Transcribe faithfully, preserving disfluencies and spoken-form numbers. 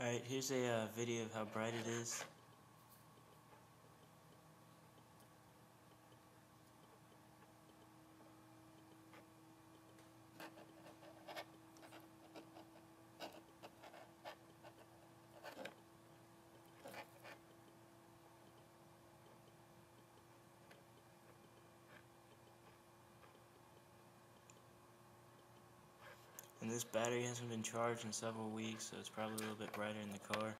Alright, here's a uh, video of how bright it is. And this battery hasn't been charged in several weeks, so it's probably a little bit brighter in the car.